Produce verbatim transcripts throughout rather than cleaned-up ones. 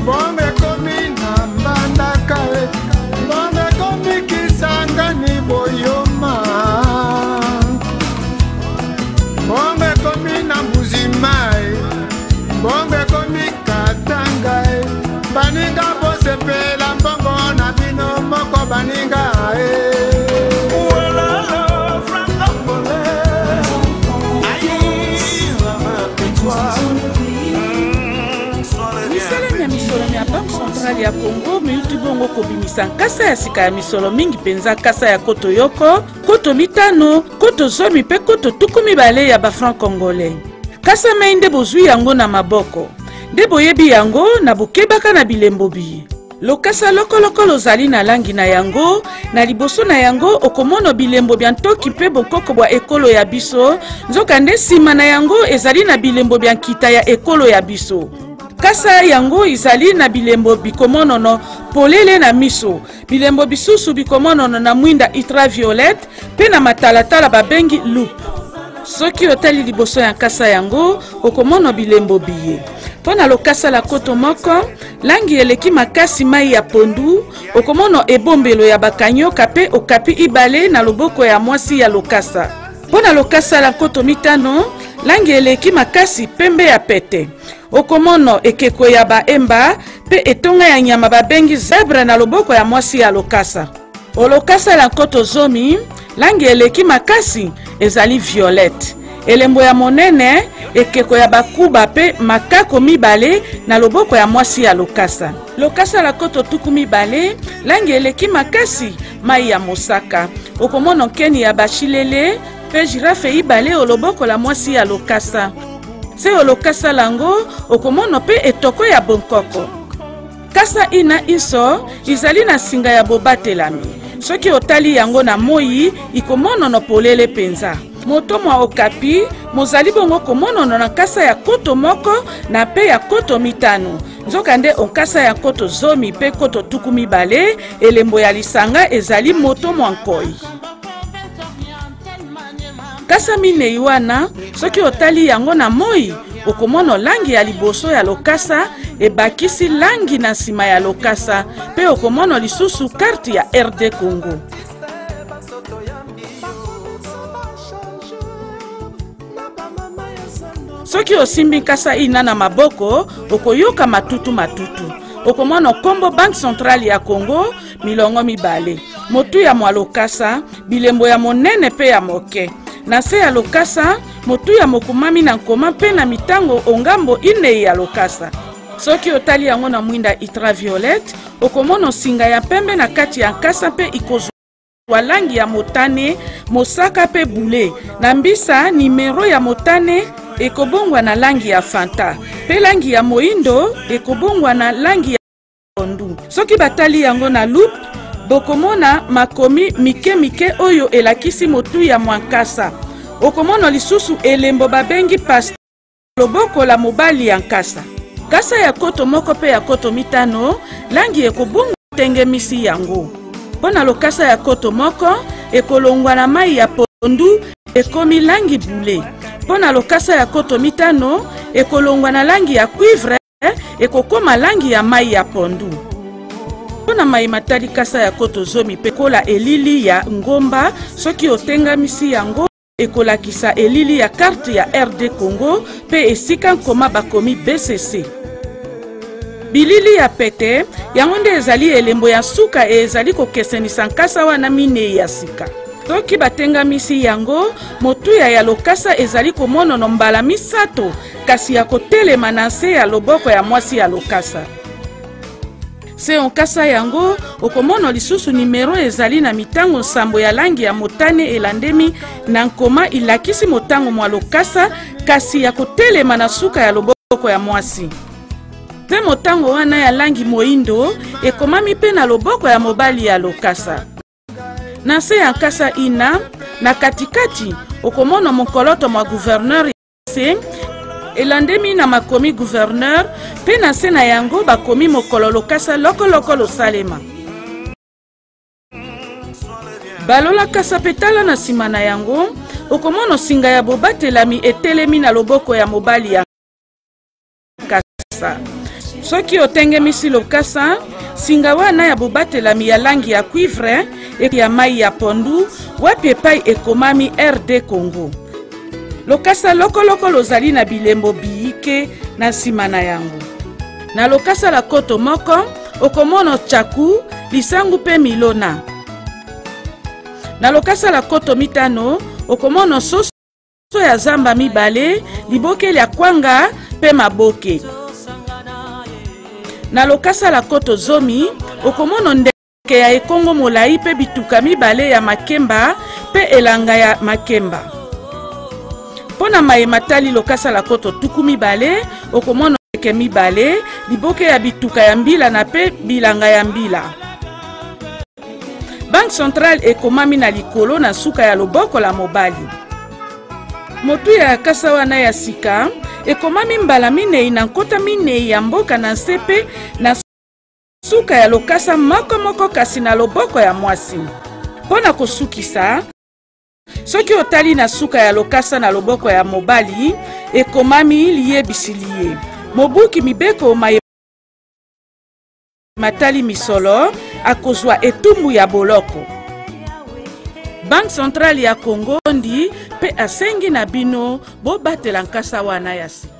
Mbonge komi na mbandaka Mbonge komi kisangani boyoma Mbonge komi na mbuzimai Mbonge komi katanga Baninga bosepela mbongo na bino moko baninga Banque centrale ya Congo miyuti bongo kobimisa nkasa ya sika ya misolo mingi penza kasa ya koto yoko, koto mitano, koto zomi pe koto tuku mibale ya bafranc congolais. Kasa mei nde bozwi yango na maboko, nde boyebi yango na bokebaka na bilembo biye. Lokasa lokoloko lozali na langi na yango, na liboso na yango okomono bilembo bya ntoki mpe bokoko bwa ekolo ya biso, nzoka nde nsima na yango ezali na bilembo bya nkita ya ekolo ya biso. Kasa yango izali na bilembo bikomonono polele na miso, bilembo bisusu bikomonono na mwinda ultraviolet pe na matalatala babengi loupe. Soki otali liboso ya kasa yango okomono bilembo biye. Pona lokasa la koto moko, langi eleki makasi mai ya pondu, okomono ebombelo ya bakanyoka pe okapi ibale na loboko ya mwasi ya lokasa. Pona lokasa la koto mitano, langi eleki makasi pembe ya pete. Okomono ekeko ya baemba pe etonga ya nyama babengi zebra na loboko ya mwasi ya lokasa. Olokasa la koto zomi, langi eleki makasi ezali violette. Elembo ya monene ekeko ya bakuba pe makako mibale na loboko ya mwasi ya lokasa. Lokasa la koto tuku mibale, langi eleki makasi mai ya mosaka. Okomono keni ya bashilele pe jirafe ibale oloboko la mwasi ya lokasa. Se olokasa lango okomono pe etoko ya bonkoko. Kasa ina iso izali na singa ya bobatelami. Soki otali yango na moi ikomono no polele penza. Moto mwa okapi mozali bongo komono na kasa ya koto moko na pe ya koto mitano. Nzoka nde onkasa ya koto zomi pe koto tuku mibale elembo ya lisanga ezali moto mwa nkoi. Kasa minei wana, soki otali yango na moi, okomono langi ya liboso ya lokasa, ebakisi langi na sima ya lokasa, pe okomono lisusu karte ya R D Congo. Soki osimbi kasa ina na maboko, okoyoka matutu matutu. Okomono kombo Banque Centrale ya Congo, milongo mibale. Motu ya mwa lokasa, bilembo ya monene pe ya moke. Na se ya lokasa, motu ya mokumami na nkoma pe na mitango ongambo ine ya lokasa. Soki otali yango na mwinda ultraviolet, okomono singa ya pembe na kati ya nkasa pe ikozwa langi ya motane, mosaka pe bule. Na mbisa nimero ya motane ekobongwa na langi ya fanta, pe langi ya moindo ekobongwa na langi ya pondu. Soki batali yango na loupe, bokomona makomi mike mike oyo elakisi motu ya mwankasa. Okomono lisusu elembo babengi pasta loboko la mobali ya nkasa. Kasa ya koto moko pe ya koto mitano, langi ekobonga tengemisi yango. Pona lokasa ya koto moko, ekolongwa na mai ya pondu ekomi langi bule. Pona lokasa ya koto mitano, ekolongwa na langi ya cuivre ekokoma langi ya mai ya pondu. Pona mai matali kasa ya koto zomi pekola elili ya ngomba, soki otengamisi yango ekolakisa elili ya karte ya R D Congo pe esika nkoma bakomi B C C. Bilili ya pete, yango nde ezali elembo ya suka e ezali kokesenisa nkasa wana mine ya sika. Toki batengamisi yango, motuya ya lokasa ezali komono mbala misato, kasi ya kotelema na se ya loboko ya mwasi ya lokasa. Se onkasa yango, okomono lisusu nimero ezali na mitango sambo ya langi ya motane elandemi na nkoma ilakisi motango mwa lokasa, kasi ya kotelema na suka ya loboko ya mwasi. Te motango wana ya langi moindo, ekomami pe na loboko ya mobali ya lokasa. Na se ya nkasa ina, na katikati, okomono mokoloto mwa gouverneur se, elandemi na makomi gouverneur, pe na se na yango bakomi mokolo lokasa loko loko losalema. Balola kasa petala na sima na yango, okomono singa ya bobatelami etelemi na loboko ya mobali ya kasa. soki otengemisi lokasa singa wana ya bobatelami ya langi ya cuivre e ya mai ya pondu wapi epai ekomami R D Congo. Lokasa lokoloko lozali na bilembo biyike na nsima na yango. Na lokasa la koto moko okomono chaku lisangu pe milona. Na lokasa la koto mitano okomono soso ya zamba mibale liboke ya kwanga pe maboke. Na lokasa la koto zomi okomono ndeke ya ekongo molai pe bituka mibale ya makemba pe elanga ya makemba. Pona mayematali lokasa la koto tuku mibale okomono ndeke mibale liboke ya bituka ya mbila na pe bilanga ya mbila. Banque centrale ekomami na likolo na suka ya loboko la mobali. Motu ya kasa wana ya sika ekomami mbala minei na nkota minei ya mboka na nsepe na suka ya lokasa moko moko kasi na loboko ya mwasi. Pona kosukisa soki otali na suka ya lokasa na loboko ya mobali ekomami liyebisi liye. Mobuki mibeko maye matali misolo akozwa etumbu ya boloko. Banque centrale ya Congo ndi pe asengi na bino bo batela nkasa wana ya sika.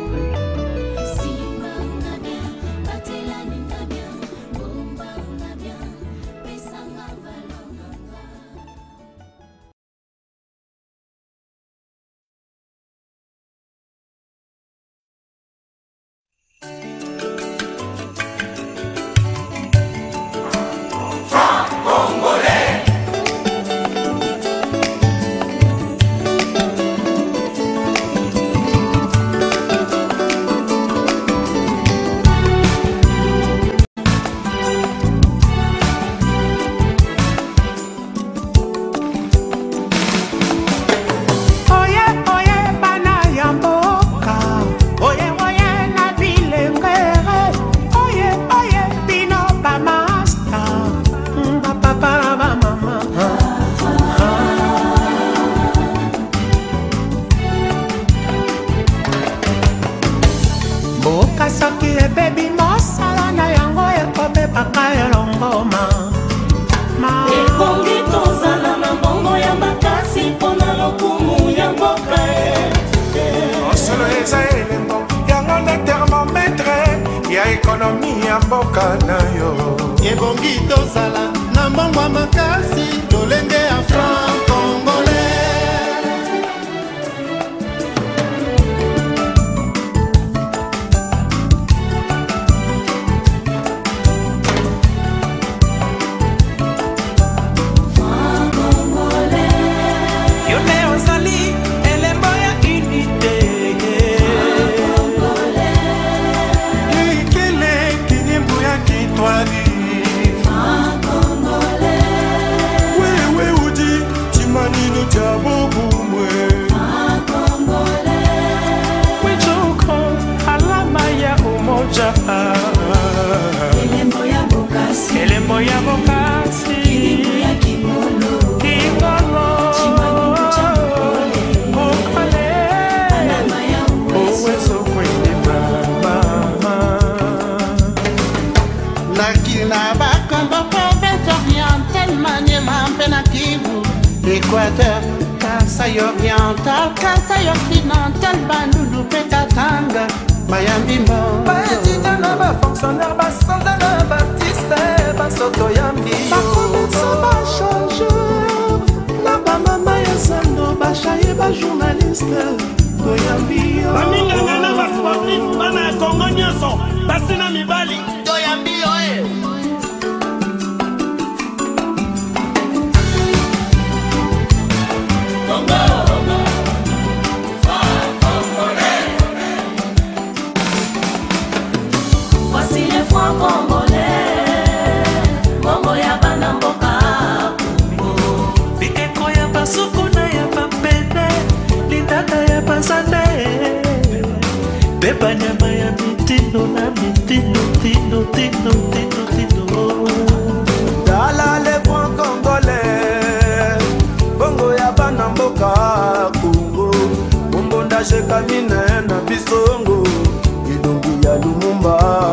Équateur, Kasaï oriental, Kasaï occidental, Bandundu, Pétatanga, Miami Mont. Baetita na ba fonctionnaire, ba soldat na Baptiste, ba soto yambi. Ba commerçant, ba changeur, na ba mama ya sando, ba chaye, ba journaliste, to yambi. Baminga na ba sportif, bana Congo nyonso, basina mibali, to yambi oe. Beba nyama ya mitindo na mitindo, tino, tino, tino, tino. Dala le point congolais, bongo ya bana mboka Congo. Bombonda shekamine na bisongo, idongi ya Lumumba.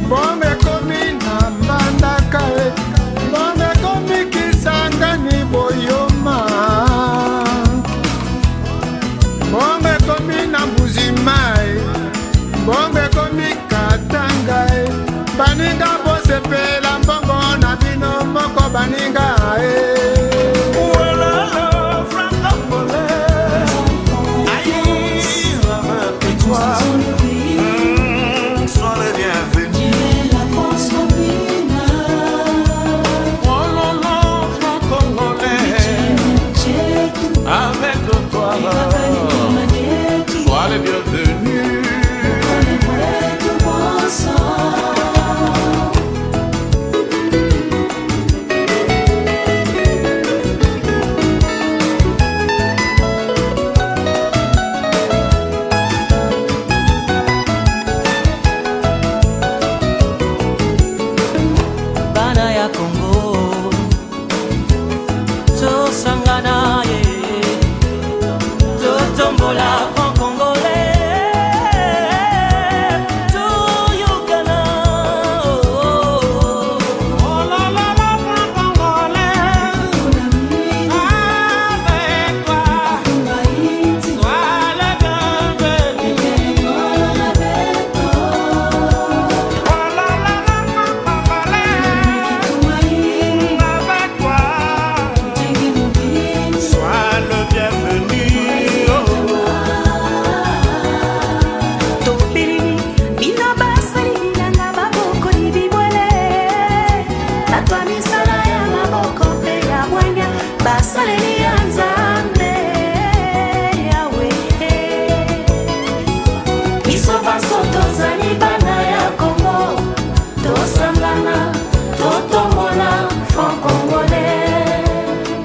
mbongo ekomi na mbandaka e mbongo ekomi Kisangani Boyoma mbongo ekomi na Mbuzima e mbongo ekomi Katanga e baninga bosepela mbongo na bino moko baninga e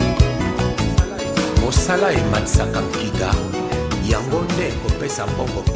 Sala e Matsaka Mkiga yango nde kopesa mbongo